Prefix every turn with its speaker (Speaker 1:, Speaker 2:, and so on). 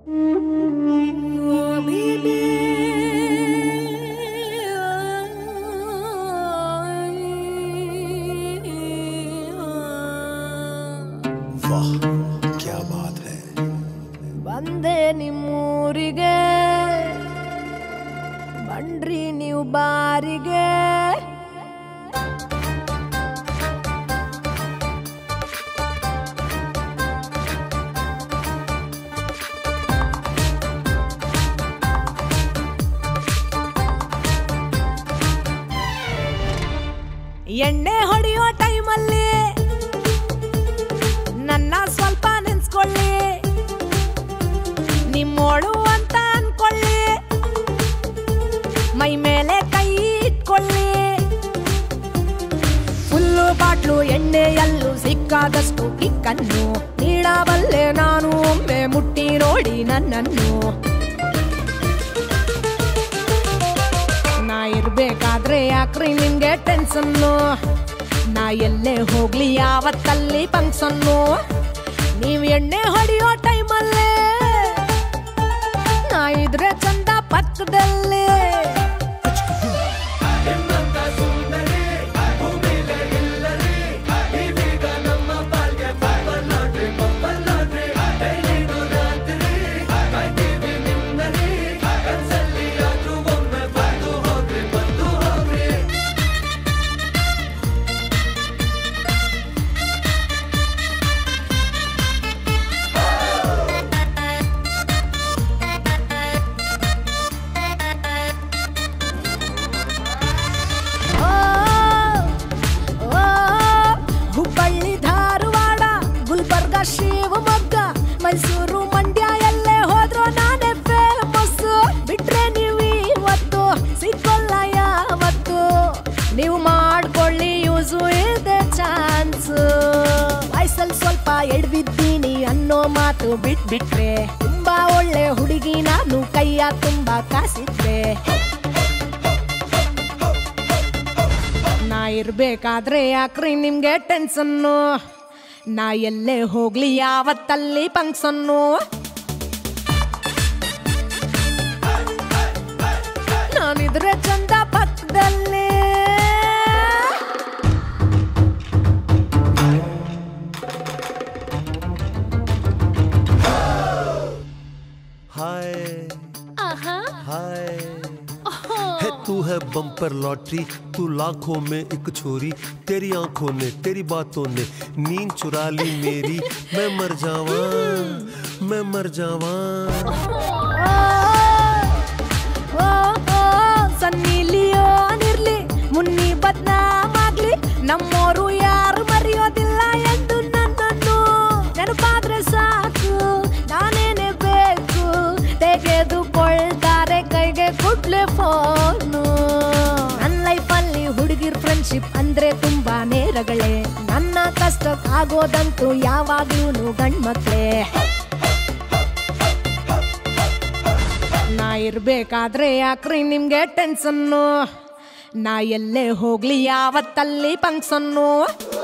Speaker 1: वाह क्या बात है।
Speaker 2: ಬಂದೆ ನಿಮ್ಮೂರಿಗೆ ಬಂಡ್ರಿ ನೀವು ಬಾರಿಗೆ ಎಣ್ಣೆ ಹೊಡೆಯೋ ಟೈಮಲ್ಲಿ ನನ್ನ ಸ್ವಲ್ಪ ನೆನ್ಸ್ಕೊಳ್ಳಿ, ನಿಮ್ಮೋಳು ಅಂತ ಅನ್ಕೊಳ್ಳಿ, ಮೈ ಮೇಲೆ ಕೈ ಇಟ್ಕೊಳ್ಳಿ. ಫುಲ್ಲು ಬಾಟ್ಲು ಎಣ್ಣೆಯಲ್ಲೂ ಸಿಕ್ಕಾದಷ್ಟು ಕಿಕ್ಕನ್ನು ನೀಡಬಲ್ಲೆ ನಾನು, ಒಮ್ಮೆ ಮುಟ್ಟಿ ನೋಡಿ ನನ್ನನ್ನು. ನಾ ಇರ್ಬೇಕಾದ್ರೆ ಯಾಕ್ರಿ ನಿಮ್ಗೆ ಟೆನ್ಷನ್ನು, ನಾ ಎಲ್ಲೇ ಹೋಗ್ಲಿ ಯಾವತ್ತಲ್ಲಿ ಫಂಕ್ಷನ್ನು. ನೀವ್ ಎಣ್ಣೆ ಹೊಡೆಯೋ ಟೈಮಲ್ಲೇ ನಾ ಇದ್ರೆ ಚಂದ ಪಕ್ಕದಲ್ಲಿ. ಶಿವಮೊಗ್ಗ ಮೈಸೂರು ಮಂಡ್ಯ ಎಲ್ಲೇ ಹೋದ್ರು ನಾನೇ ಫೇಮಸ್. ಬಿಟ್ರೆ ನೀವು ಇವತ್ತು ಸಿಕ್ಕೋಲ್ಲ ಯಾವತ್ತು, ನೀವು ಮಾಡ್ಕೊಳ್ಳಿ ಯೂಸು ಇದೆ ಚಾನ್ಸ್. ವಯಸ್ಸಲ್ಲಿ ಸ್ವಲ್ಪ ಎಡ್ಬಿದ್ದೀನಿ ಅನ್ನೋ ಮಾತು ಬಿಟ್ಬಿಟ್ರೆ ತುಂಬಾ ಒಳ್ಳೆ ಹುಡುಗಿ ನಾನು, ಕೈಯ ತುಂಬಾ ಕಾಸಿದ್ದೆ. ನಾ ಇರ್ಬೇಕಾದ್ರೆ ಯಾಕ್ರಿ ನಿಮ್ಗೆ ಟೆನ್ಷನ್ನು, ನಾ ಎಲ್ಲೇ ಹೋಗ್ಲಿ ಯಾವತ್ತಲ್ಲಿ ಫಂಕ್ಷನ್ನು. ನಾನಿದ್ರೆ ಚಂದ ಪಕ್ಕದಲ್ಲಿ.
Speaker 1: हाय हाय है तू है बम्पर लॉटरी, तू लाखों में एक छोरी, तेरी आंखों ने तेरी बातों ने नींद चुरा ली मेरी. मैं मर जावा मैं मर जावा.
Speaker 2: ಸನ್ನಿ ಲಿಯೋನ್ ಇರ್ಲಿ ಮುನ್ನಿ ಬದ್ನಾಮಾಗ್ಲಿ, ನಮ್ಮೋರು ಯಾರು ಮರೆಯೋದಿಲ್ಲ ಎಂದು ನನ್ನನ್ನು. ನೆನಪಾದ್ರೆ ಸಾಕು ನಾನೇನೆ ಬೇಕು, ತೆಗೆದುಕೊಳ್ತಾರೆ ಕೈಗೆ ಕೊಡ್ಲೆ ಫೋನು. ನನ್ನ ಲೈಫಲ್ಲಿ ಹುಡುಗಿರ್ ಫ್ರೆಂಡ್ಶಿಪ್ ಅಂದ್ರೆ ತುಂಬಾ ನೇರಗಳೇ, ನನ್ನ ಕಷ್ಟಕ್ಕಾಗೋದಂತೂ ಯಾವಾಗ್ಲೂ ಗಂಡ್ಮಕ್ಳೇ. ನಾ ಇರ್ಬೇಕಾದ್ರೆ ಯಾಕ್ರಿ ನಿಮ್ಗೆ ಟೆನ್ಷನ್ನು, ನಾ ಎಲ್ಲೇ ಹೋಗ್ಲಿ ಯಾವತ್ತಲ್ಲಿ ಫಂಕ್ಷನ್ನು.